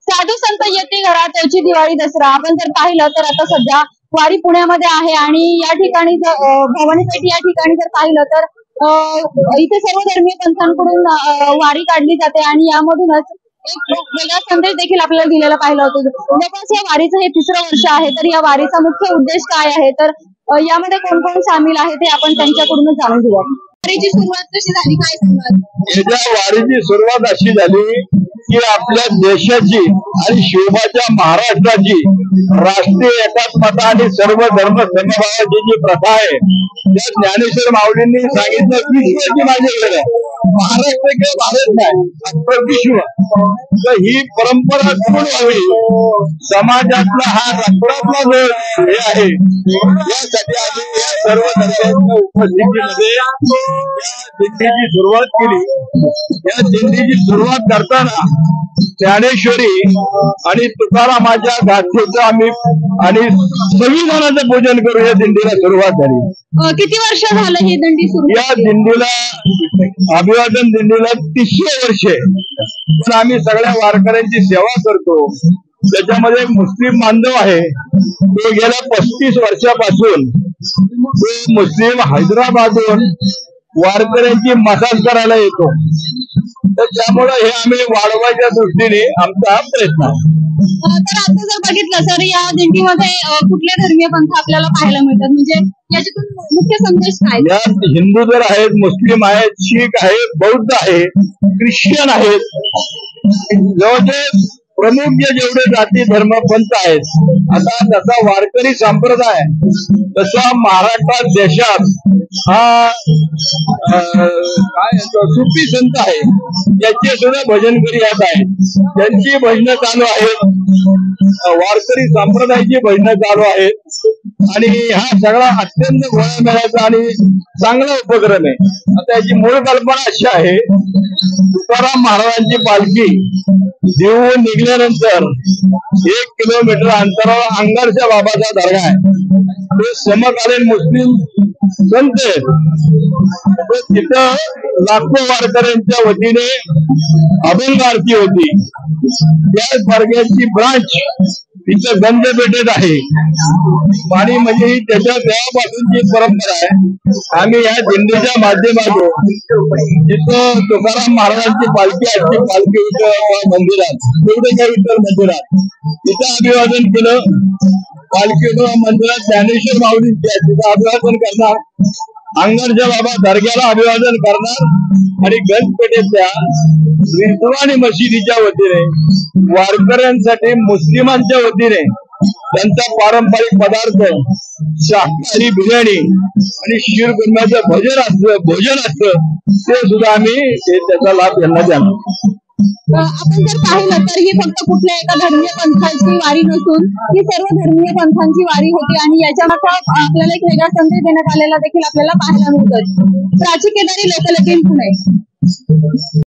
साधू संत येते घरा त्याची दिवाळी दसरा आपण जर पाहिलं तर आता सध्या वारी पुण्यामध्ये आहे आणि या ठिकाणी भवानी पेठ या ठिकाणी जर पाहिलं तर इथे सर्व धर्मीय पंथांकडून वारी काढली जाते आणि यामधूनच एक वेगळा संदेश देखील आपल्याला दिलेला पाहिला होतो. जवळपास या वारीचं हे तिसरं वर्ष आहे तर या वारीचा मुख्य उद्देश काय आहे तर यामध्ये कोण कोण सामील आहे ते आपण त्यांच्याकडूनच जाणून घेऊया. वारीची सुरुवात कशी झाली काय सांगाल? या वारीची सुरुवात अशी झाली की आपल्या देशाची आणि शिवबाच्या महाराष्ट्राची राष्ट्रीय एकात्मता आणि सर्व धर्म समभावाची जी प्रथा आहे त्या ज्ञानेश्वर माऊलींनी सांगितलं विश्वाची माझ्याकडे आहे. महाराष्ट्र किंवा भारत नाही अख्खं विश्व. तर ही परंपरा सुरू व्हावी समाजातला हा राष्ट्रातला जो हे आहे यासाठी आम्ही या सर्व धर्मांच्या उपस्थितीमध्ये या दिंडीची सुरुवात केली. या दिंडीची सुरुवात करताना ज्ञानेश्वरी आणि तुकारामाच्या गाथेचं आम्ही आणि संविधानाचं पूजन करू या दिंडीला सुरुवात झाली. किती वर्ष झालं ही दिंडी सुरू? या दिंडीला अभिवादन दिंडीला 300 वर्ष आहे. पण आम्ही सगळ्या वारकऱ्यांची सेवा करतो. त्याच्यामध्ये मुस्लिम बांधव आहे तो गेल्या 35 वर्षापासून तो मुस्लिम हैदराबादहून वारकऱ्यांची मसाज करायला येतो. तर त्यामुळे हे आम्ही वाढवायच्या दृष्टीने आमचा हा प्रयत्न आहे. तर आता जर बघितलं सर या दिंडीमध्ये कुठले धर्मीय पंथ आपल्याला पाहायला मिळतात म्हणजे याच्यातून मुख्य संदेश काय? यात हिंदू तर आहेत, मुस्लिम आहेत, शीख आहेत, बौद्ध आहेत, ख्रिश्चन आहेत. जवळजवळ प्रमुख जेवढे जाती धर्म पंथ आहेत. आता जसा वारकरी संप्रदाय तसा महाराष्ट्रात देशात हा काय सुफी संत आहे याचे सुद्धा भजनकरी यात आहेत. त्यांची भजनं चालू आहेत. वारकरी संप्रदायाची भजनं चालू आहेत आणि हा सगळा अत्यंत गोळ्यामेळ्याचा आणि चांगला उपक्रम आहे. आता याची मूळ कल्पना अशी आहे तुकाराम महाराजांची पालखी देऊन निघल्यानंतर 1 किलोमीटर अंतरावर अंगारच्या बाबाचा दर्गा आहे. ते समकालीन मुस्लिम संत आहेत. तिथं लाखो वारकऱ्यांच्या वतीने अभंग आरती होती. त्या दर्ग्याची ब्रांच तिथं गंजपेठेत आहे आणि म्हणजे ही त्याच्या तेव्हापासूनची परंपरा आहे. आम्ही या दिंडीच्या माध्यमातून जिथं तुकाराम महाराजांची पालखी आजची पालखी मंदिरात तेवढे विठ्ठल मंदिरात तिथं अभिवादन केलं. पालखी मंदिरात ज्ञानेश्वर माऊलींची तिथं अभिवादन करणार. अंगणच्या बाबा दर्ग्याला अभिवादन करणार आणि गंजपेठेतल्या रिजवानी मशिदीच्या वतीने वारकऱ्यांसाठी मुस्लिमांच्या वतीने त्यांचा पारंपरिक पदार्थ शाकाहारी बिर्याणी आणि शीरकुर्म्याचं भोजन असतं ते सुद्धा आम्ही त्याचा लाभ यांना देणार. आपण जर पाहिलं तर ही फक्त कुठल्या एका धर्मीय पंथाची वारी नसून ही सर्व धर्मीय पंथांची वारी होती आणि याच्यामध्ये आपल्याला एक वेगळा संदेश देण्यात आलेला देखील आपल्याला पाहायला मिळतो. प्राची केदारी, लोकलकीन, पुणे.